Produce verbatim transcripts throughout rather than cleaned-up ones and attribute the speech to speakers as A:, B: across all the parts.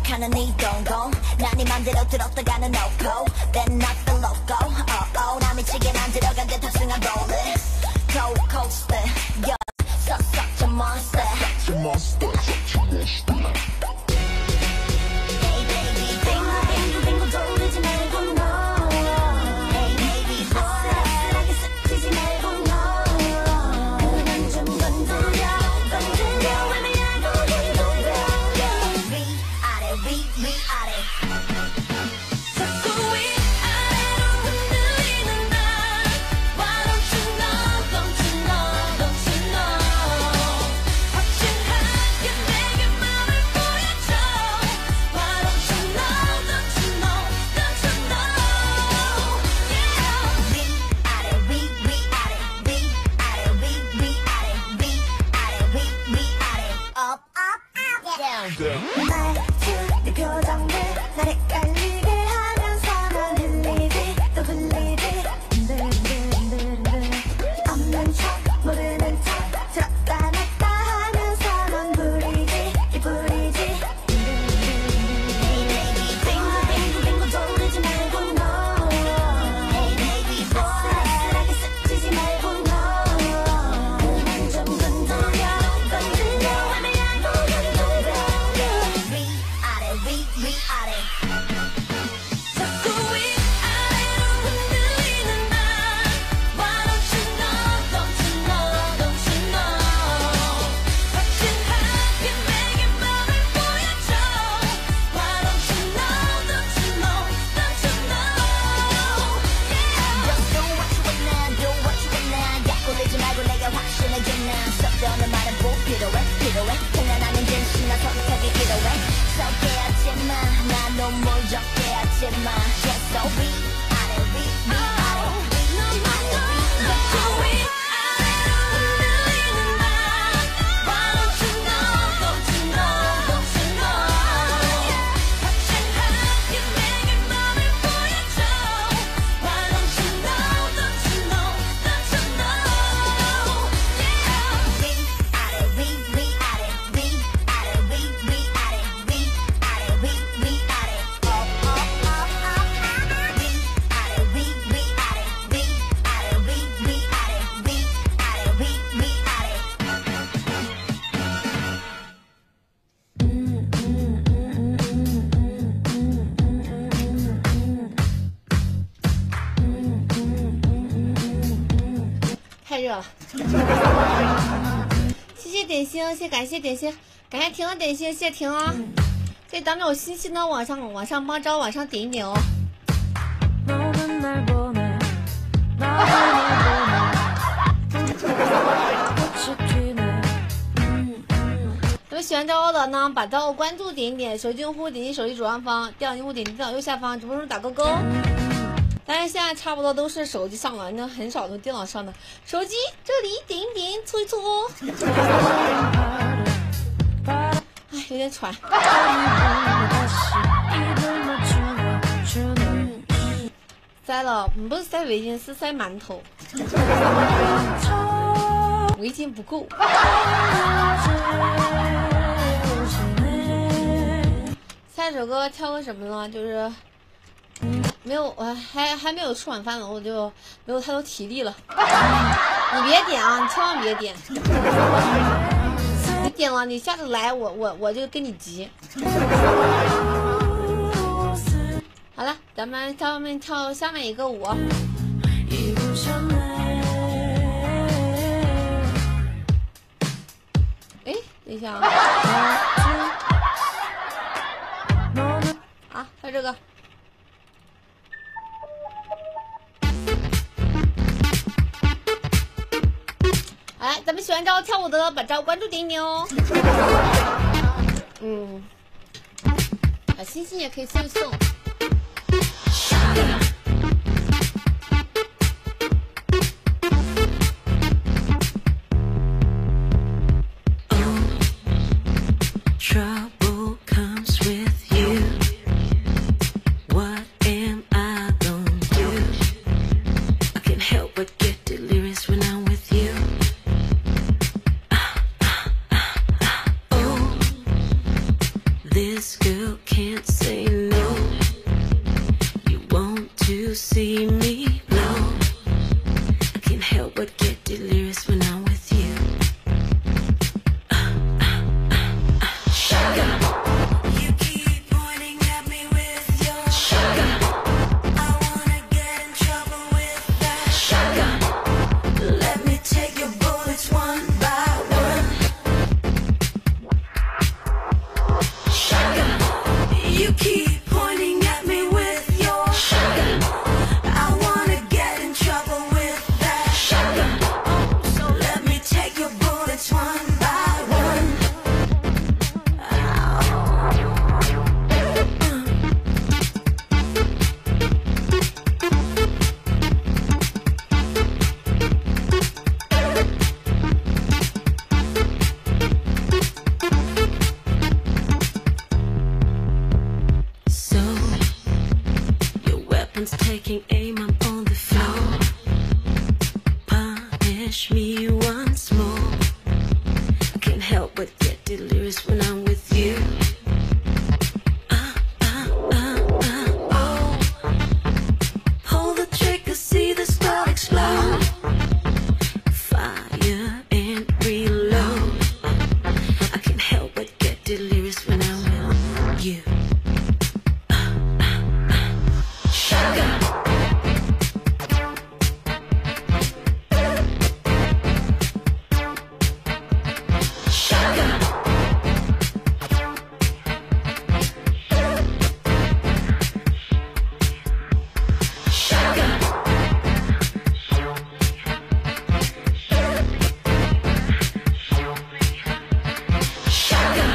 A: 생각하는 이 동공 난 네 맘대로 들었다가는 no go Then not the loco oh, oh, 나 미치게 만들어간 듯 탑승한 rolling Cold coaster yeah, such, such a monster Such a monster Such a monster Hey baby 빙글 빙글 빙글 돌리지 말고 no Hey baby 아슬아슬하게 스치지 말고 no 그만 좀 건드려 건드려 애매하고 힘들어 위아래 위 위아래 자꾸 위아래로 흔들리는 날 Why don't you know don't you know don't you know 확실하게 내게 맘을 보여줘 Why don't you know don't you know don't you know yeah 위아래 위 위아래 위아래 위 위아래 위아래 위 위아래 up up up down 말투 네 표정들 날 헷갈리게 하면서 넌 흘리지 또 흘리지 흔들흔들흔들흔들 없는 척 모르는 척 들었다 놨다 하면서 넌 부리지 이 부리지 Hey baby 빙글 빙글 빙글 돌리지 말고 no Hey baby 아슬아슬하게 스치지 말고 no 그만 좀 건드려 건드려 애매하고 힘들어 위아래 위 위아래 자꾸 위아래로 흔들리는 날 Why don't you know don't you know don't you know 확실하게 내게 맘을 보여줘 Why don't you know don't you know don't you know yeah Just do what you want now do what you want now 약 올리지 말고 내가 확신해줘 now 섭외하는 말은 꼭 필요해 필요해 통화나는 진심나 선택하기 필요해 섭외하지마 난 눈물 적게 하지마 Just so 위아래 위 위아래 위아래 위 자꾸 위아래로 흔들리는 날 Why don't you know don't you know don't you know 확실하게 내게 맘을 보여줘 Why don't you know don't you know don't you know yeah 위아래 위 위아래 위아래 위 위아래 위아래 위 위아래 up up up up 위아래 위 위아래 위아래 위 위아래 위아래 위 위아래太热了，谢谢点心，谢感谢点心，感谢婷的点心，谢谢婷啊！这当着我星星呢，往上往上帮招，往上点一点哦。那么喜欢招的呢，把招关注点一点，手机用户点击手机左上方，电脑用户点击电脑右下方，直播中打勾勾。但是现在差不多都是手机上了，那很少从电脑上的。手机这里点一点，搓一搓。哎，有点喘。塞了，不是塞围巾，是塞馒头。围巾不够。下首歌挑个什么呢？就是。没有，我还还没有吃晚饭呢，我就没有太多体力了。你别点啊，你千万别点。你点了，你下次来我我我就跟你急。好了，咱们下面跳下面一个舞。哎，等一下啊！啊，还有这个。哎，咱们喜欢招跳舞的，把招关注点点哦。嗯，啊，星星也可以送一送。
B: This girl can't
A: see me blow. I can't help but get delirious when I'm with you. Uh, uh, uh, uh, sugar. You keep pointing at me with your sugar. I wanna get in trouble with that sugar. Let me take your bullets one by one. Sugar. You keep pointing at me with your sugar. I wanna get in trouble with that sugar. So let me take your bullets one by one. So your weapon's taking aim, I'm on the floor. Punish me once more. I can't help but get delirious when I'm with you. Uh, uh, uh, uh, oh. Pull the trigger, see the spark explode. Fire and reload. I can't help but get delirious when I'm with you. Sugar. Sugar. Sugar. Sugar.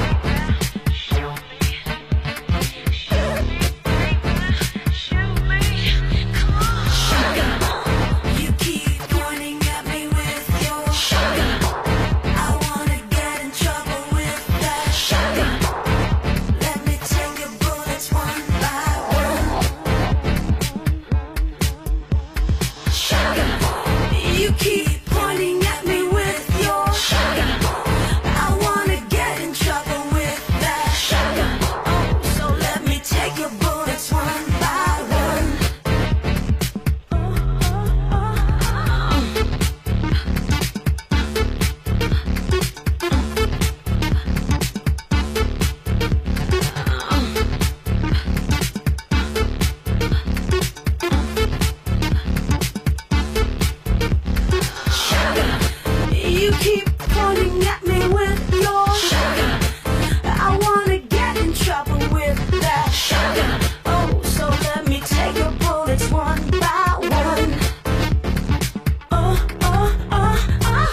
A: Sugar. You keep pointing at me with your sugar. I wanna get in trouble with that sugar. Let me take your bullets one by one. Sugar. You keep pointing at me with your sugar. I wanna get in trouble with that sugar. So let me take your bullets one by one. Sugar. You keep pointing at me with your sugar. I wanna get in trouble with that sugar. Oh, so let me take your bullets one by one. Oh, oh, oh, oh.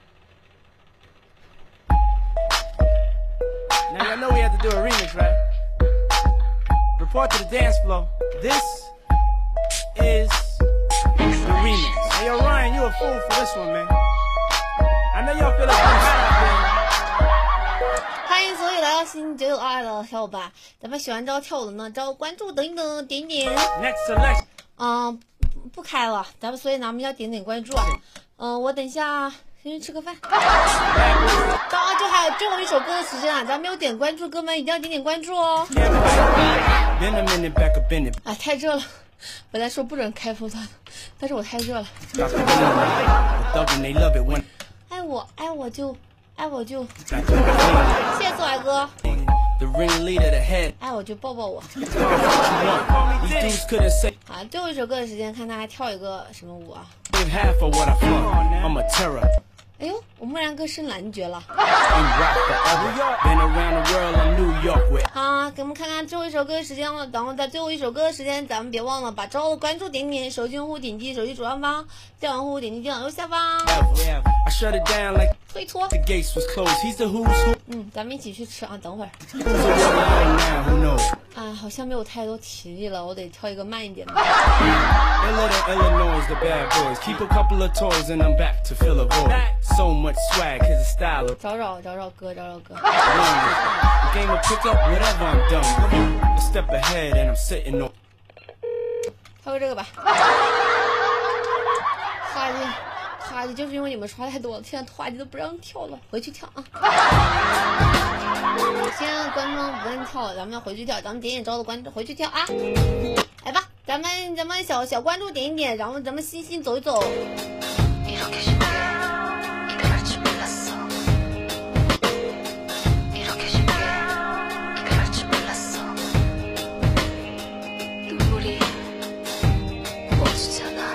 B: Now y'all know we have to do a remix, right? Report to the dance floor. This is the remix. Hey, yo, Ryan, you a fool for this one, man. I know y'all feel like I'm hot
C: 欢迎所有来到新九九二的小伙伴，咱们喜欢招跳舞的呢，招关注等一等，点点。
B: Next select.
C: 嗯，不不开了，咱们所以呢，我们要点点关注啊。嗯，我等一下先去吃个饭。刚刚就还有最后一首歌的时间啊，咱没有点关注，哥们一定要点点关注哦。
B: Been a minute, back up in it.
C: 啊，太热了，本来说不准开风扇，但是我太热了。
B: Thuggin', they love it when
C: 爱我爱我就爱我就，
B: got you
C: 谢谢左海哥，
B: the ringleader, the head.
C: 爱我就抱抱我。
B: These dudes couldn't say
C: 啊，最后一首歌的时间，看他还跳一个什么舞啊？
B: half of what I flung. I'm a terror.
C: 哎呦，我木然哥升蓝爵了。
B: And rock forever. Been around the world, I'm New York with.
C: 好，给我们看看最后一首歌的时间了。然后在最后一首歌的时间，咱们别忘了把招的关注点点，手机用户点击手机左上方，电话用户点击电脑右下方。
B: Ever. I shut it down like
C: 推脱。
B: the gates was closed. He's the who's who.
C: 嗯，咱们一起去吃啊，等会儿。
B: Who's the warrior now? Who knows?
C: 啊，好像没有太多体力了，我得跳一个慢一点的。
B: Illa than Illinois, the bad boys. Keep a couple of toes and I'm back to fill a void. So much swag, here's a style of
C: 找找找找歌，找找歌。
B: the game will pick up whatever I'm done. A step ahead and I'm sitting on.
C: 跳个这个吧。花季，花季就是因为你们刷太多了，现在花季都不让跳了，回去跳啊。现在观众不让跳了，咱们要回去跳，咱们点点招的关注，回去跳啊。来吧。 咱们咱们小小关注点一点，然后咱们星星走一走。
A: 이렇게 쉽게 이별 할 줄 몰랐어. 이렇게 쉽게 이별 할 줄 몰랐어. 눈물이 멈추잖아.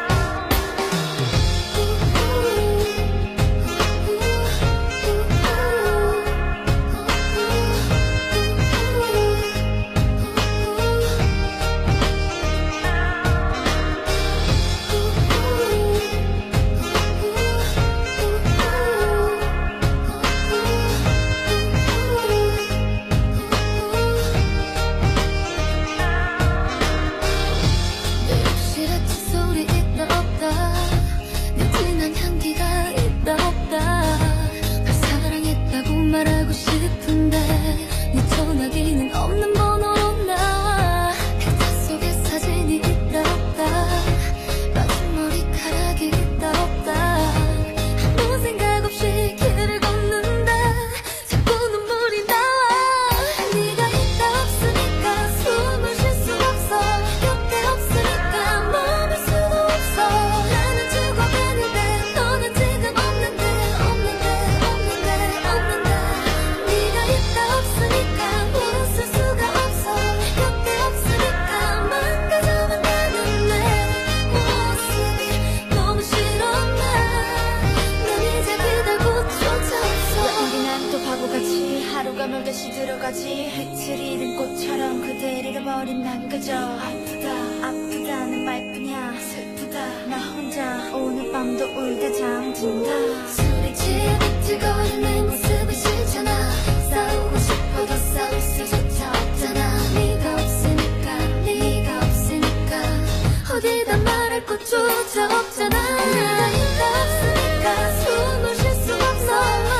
A: 다시 들어가지 빛을 잃은 꽃처럼 그댈 잃어버린 난 그저 아프다 아프다는 말뿐이야 슬프다 나 혼자 오늘 밤도 울다 잠든다 술에 취해 비틀거리는 내 모습이 싫잖아 싸우고 싶어도 싸울 수조차 없잖아 네가 없으니까 네가 없으니까 어디다 말할 곳조차 없잖아 네가 네가 없으니까 숨을 쉴 수 없어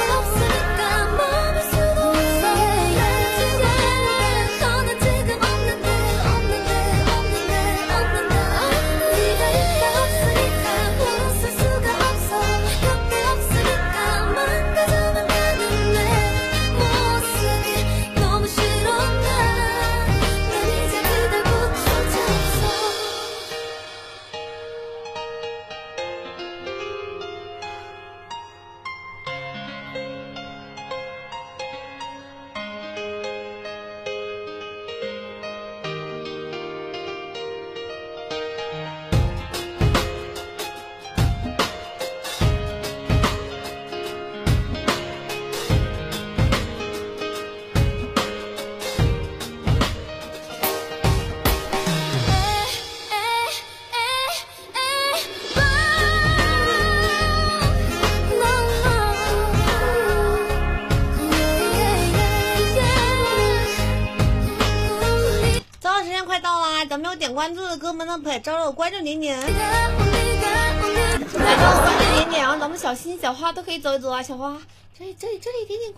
A: 咱们有点关注的哥们呢，可以招了关注点点，来招关注点点，然后咱们小心小花都可以走一走啊，小花，这里这里这里点点。